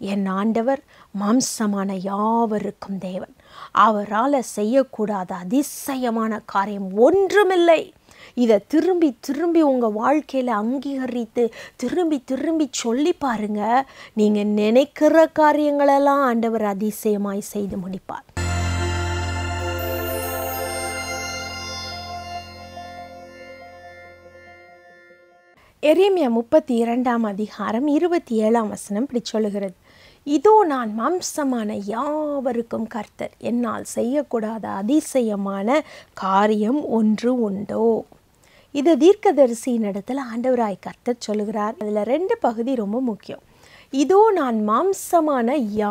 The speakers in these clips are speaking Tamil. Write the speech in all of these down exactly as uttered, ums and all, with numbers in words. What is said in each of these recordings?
என் ஆண்டவர் மாம்சமான யாவருக்கும் தேவன். அவரால் செய்யக்கூடாத அதிசயமான காரியம் ஒன்றுமில்லை. இதை திரும்பி திரும்பி உங்கள் வாழ்க்கையில் அங்கீகரித்து திரும்பி திரும்பி சொல்லி பாருங்க. நீங்கள் நினைக்கிற காரியங்களெல்லாம் ஆண்டவர் அதிசயமாய் செய்து முடிப்பார். எரேமியா முப்பத்தி இரண்டாம் அதிகாரம் இருபத்தி ஏழாம் வசனம் இப்படி சொல்லுகிறது. இதோ நான் மாம்சமான யாவருக்கும் கர்த்தர், என்னால் செய்யக்கூடாத அதிசயமான காரியம் ஒன்று உண்டோ. இது தீர்க்கதரிசியின் இடத்துல ஆண்டவராய் கர்த்தர் சொல்லுகிறார். அதில் ரெண்டு பகுதி ரொம்ப முக்கியம். இதோ நான் மாம்சமான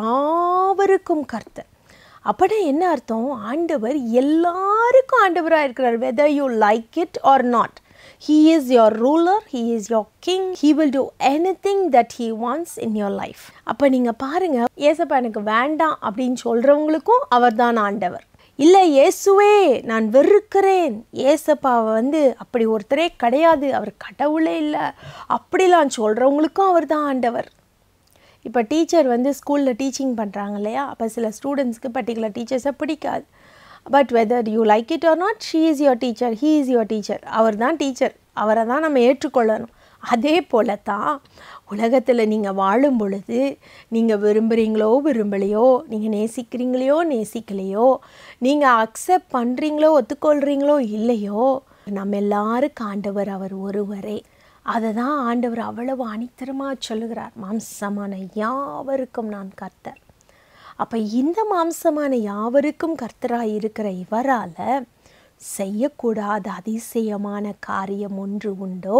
யாவருக்கும் கர்த்தர். அப்படின்னா என்ன அர்த்தம்? ஆண்டவர் எல்லாருக்கும் ஆண்டவராக இருக்கிறார். whether you like it or not. He is your ruler, he is your king, he will do anything that he wants in your life. அப்போ நீங்கள் பாருங்க, ஏசப்பா எனக்கு வேண்டாம் அப்படின்னு சொல்கிறவங்களுக்கும் அவர் தான் ஆண்டவர். இல்லை இயேசுவே நான் வெறுக்கிறேன், ஏசப்பாவை வந்து அப்படி ஒருத்தரே கிடையாது, அவர் கடவுளே இல்லை அப்படிலாம் சொல்கிறவங்களுக்கும் அவர் தான் ஆண்டவர். இப்போ டீச்சர் வந்து ஸ்கூலில் டீச்சிங் பண்ணுறாங்க இல்லையா, அப்போ சில ஸ்டூடெண்ட்ஸ்க்கு பர்டிகுலர் டீச்சர்ஸை பிடிக்காது. But whether you like it or not, she is your teacher, he is your teacher. அவர் தான் டீச்சர், அவரை தான் நம்ம ஏற்றுக்கொள்ளணும். அதே போல தான் உலகத்தில் நீங்கள் வாழும் பொழுது நீங்கள் விரும்புகிறீங்களோ விரும்பலையோ, நீங்கள் நேசிக்கிறீங்களோ நேசிக்கலையோ, நீங்கள் அக்செப்ட் பண்ணுறீங்களோ ஒத்துக்கொள்கிறீங்களோ இல்லையோ, நம்ம எல்லாருக்கும் ஆண்டவர் அவர் ஒருவரே. அதை தான் ஆண்டவர் அவ்வளவு அனித்தரமாக சொல்லுகிறார். மாம்சமான யாவருக்கும் நான் கர்த்தர். அப்போ இந்த மாம்சமான யாவருக்கும் கர்த்தராக இருக்கிற இவரால் செய்யக்கூடாத அதிசயமான காரியம் ஒன்று உண்டோ.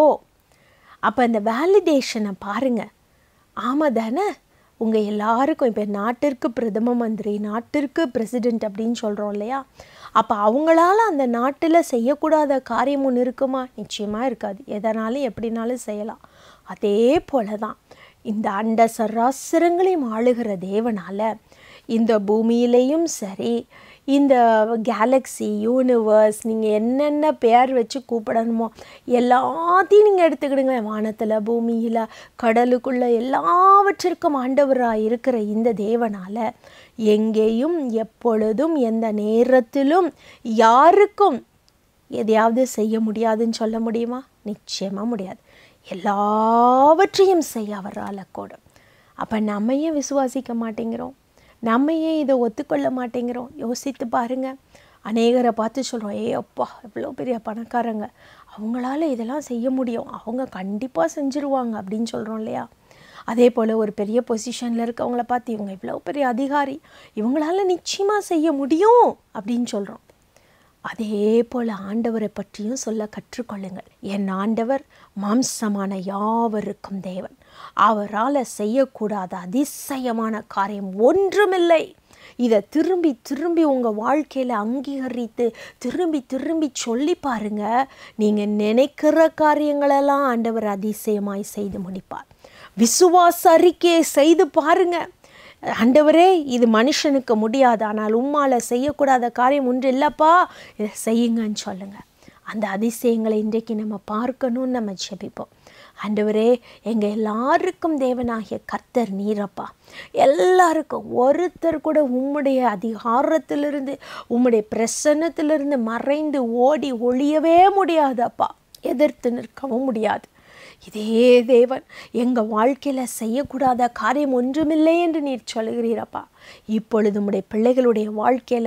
அப்போ இந்த வேலிடேஷனை பாருங்கள். ஆமாம் தானே, உங்கள் எல்லாருக்கும் இப்போ நாட்டிற்கு பிரதம மந்திரி, நாட்டிற்கு பிரசிடெண்ட் அப்படின்னு சொல்கிறோம் இல்லையா, அப்போ அவங்களால அந்த நாட்டில் செய்யக்கூடாத காரியம் ஒன்று இருக்குமா? நிச்சயமாக இருக்காது. எதனாலும் எப்படினாலும் செய்யலாம். அதே போல தான் இந்த அண்ட சராசரங்களையும் ஆளுகிற தேவனால் இந்த பூமியிலையும் சரி, இந்த கேலக்ஸி, யூனிவர்ஸ், நீங்கள் என்னென்ன பேர் வச்சு கூப்பிடணுமோ எல்லாத்தையும் நீங்கள் எடுத்துக்கிடுங்க. வானத்தில், பூமியில், கடலுக்குள்ளே எல்லாவற்றிற்கும் ஆண்டவராக இருக்கிற இந்த தேவனால் எங்கேயும் எப்பொழுதும் எந்த நேரத்திலும் யாருக்கும் எதையாவது செய்ய முடியாதுன்னு சொல்ல முடியுமா? நிச்சயமாக முடியாது. எல்லாவற்றையும் செய்ய அவரால் கூடும். அப்போ நம்ம ஏன் விசுவாசிக்க மாட்டேங்கிறோம்? நம்ம ஏன் இதை ஒத்துக்கொள்ள மாட்டேங்கிறோம்? யோசித்து பாருங்கள். அநேகரை பார்த்து சொல்கிறோம், ஏ அப்பா எவ்வளோ பெரிய பணக்காரங்க, அவங்களால இதெல்லாம் செய்ய முடியும், அவங்க கண்டிப்பாக செஞ்சுருவாங்க அப்படின்னு சொல்கிறோம் இல்லையா. அதே போல் ஒரு பெரிய பொசிஷனில் இருக்கவங்கள பார்த்து இவங்க இவ்வளோ பெரிய அதிகாரி, இவங்களால நிச்சயமாக செய்ய முடியும் அப்படின்னு சொல்கிறோம். அதே போல் ஆண்டவரை பற்றியும் சொல்ல கற்றுக்கொள்ளுங்கள். என் ஆண்டவர் மாம்சமான யாவருக்கும் தேவன். அவரால் செய்யக்கூடாத அதிசயமான காரியம் ஒன்றுமில்லை. இதை திரும்பி திரும்பி உங்கள் வாழ்க்கையில் அங்கீகரித்து திரும்பி திரும்பி சொல்லி பாருங்க. நீங்கள் நினைக்கிற காரியங்களெல்லாம் ஆண்டவர் அதிசயமாய் செய்து முடிப்பார். விசுவாச அறிக்கையை செய்து பாருங்க. ஆண்டவரே இது மனுஷனுக்கு முடியாது, ஆனால் உம்மால் செய்யக்கூடாத காரியம் ஒன்று இல்லைப்பா, இதை செய்யுங்கன்னு சொல்லுங்கள். அந்த அதிசயங்களை இன்றைக்கு நம்ம பார்க்கணும்னு நம்ம ஜெபிப்போம். ஆண்டவரே எங்கள் எல்லாருக்கும் தேவனாகிய கர்த்தர் நீரப்பா, எல்லாருக்கும் ஒருத்தர் கூட உம்முடைய அதிகாரத்திலிருந்து உம்முடைய பிரசன்னத்திலிருந்து மறைந்து ஓடி ஒழியவே முடியாதப்பா, எதிர்த்து நிற்கவும் முடியாது. இதே தேவன் எங்கள் வாழ்க்கையில் செய்யக்கூடாத காரியம் ஒன்றுமில்லை என்று நீர் சொல்கிறீரப்பா. இப்பொழுது உம்முடைய பிள்ளைகளுடைய வாழ்க்கையில்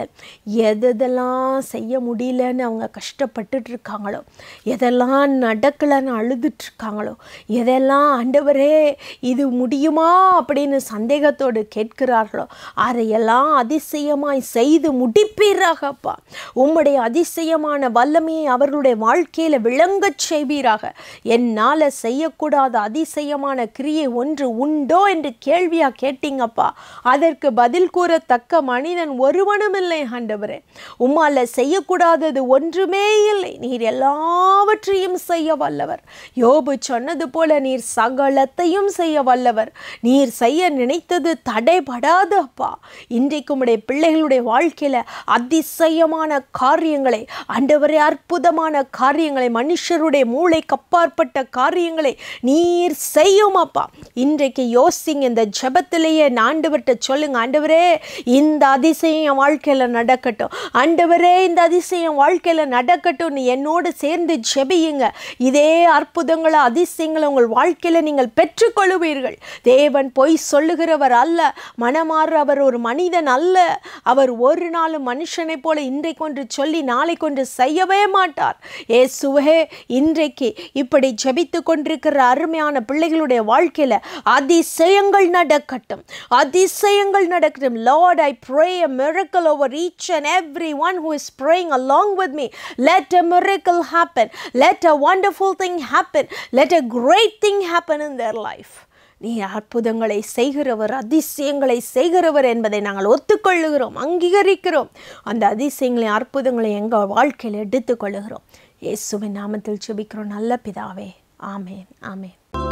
எதெல்லாம் செய்ய முடியலன்னு அவங்க கஷ்டப்பட்டுட்டு இருக்காங்களோ, எதெல்லாம் நடக்கலைன்னு அழுதுட்ருக்காங்களோ, எதெல்லாம் ஆண்டவரே இது முடியுமா அப்படின்னு சந்தேகத்தோடு கேட்கிறார்களோ, அதையெல்லாம் அதிசயமாய் செய்து முடிப்பீராகப்பா. உம்முடைய அதிசயமான வல்லமையை அவர்களுடைய வாழ்க்கையில் விளங்கச் செய்வீராக. என்னால் செய்யக்கூடாத அதிசயமான கிரியை ஒன்று உண்டோ என்று கேள்வியாக கேட்டீங்கப்பா. அதற்கு பதில் கூறத்தக்க மனிதன் ஒருவனும் இல்லை ஆண்டவரே. உம்மால செய்யக்கூடாதது ஒன்றுமே இல்லை. நீர் எல்லாவற்றையும் செய்ய வல்லவர். யோபு சொன்னது போல நீர் சகலத்தையும் செய்ய வல்லவர். நீர் செய்ய நினைத்தது தடைபடாத அப்பா. இன்றைக்கு உம்முடைய பிள்ளைகளுடைய வாழ்க்கையில அதிசயமான காரியங்களை, ஆண்டவரே அற்புதமான காரியங்களை, மனுஷருடைய மூளைக்கு அப்பாற்பட்ட காரியங்களை அதிசயங்களை நீர் செய்யும் அப்பா. இன்றைக்கு யோசிங்க, இந்த ஜெபத்திலேயே ஆண்டவர்கிட்ட சொல்லுங்க, ஆண்டவரே இந்த அதிசயம் என் வாழ்க்கையில் நடக்கட்டும், ஆண்டவரே இந்த அதிசயம் வாழ்க்கையில் நடக்கட்டும். நீ என்னோடு சேர்ந்து ஜெபியுங்க. இதே அற்புதங்களை அதிசயங்களை உங்கள் வாழ்க்கையில் நீங்கள் பெற்றுக்கொள்வீர்கள். தேவன் பொய் சொல்லுகிறவர் அல்ல, மனமாறு அவர் ஒரு மனிதன் அல்ல. அவர் ஒரு நாளும் மனுஷனை போல இன்றைக்கு ஒன்று சொல்லி நாளைக்கு ஒன்று செய்யவே மாட்டார். இயேசுவே, இன்றைக்கு இப்படி ஜெபித்து கொண்டிருக்கிற அருமையான பிள்ளைகளுடைய வாழ்க்கையில் அதிசயங்கள் நடக்கட்டும், அதிசயங்கள் நடக்கட்டும். Lord, I pray a miracle over each and every one who is praying along with me. Let a miracle happen. Let a wonderful thing happen. Let a great thing happen in their life. நீ அற்புதங்களை செய்கிறவர், அதிசயங்களை செய்கிறவர் என்பதை நாங்கள் ஒத்துக்கொள்ளுகிறோம், அங்கீகரிக்கிறோம். அந்த அதிசயங்களை அற்புதங்களை எங்கள் வாழ்க்கையில் எடுத்துக்கொள்ளுகிறோம். இயேசுவின் நாமத்தில் ஜெபிக்கிறோம் நல்ல பிதாவே. ஆமென், ஆமென்.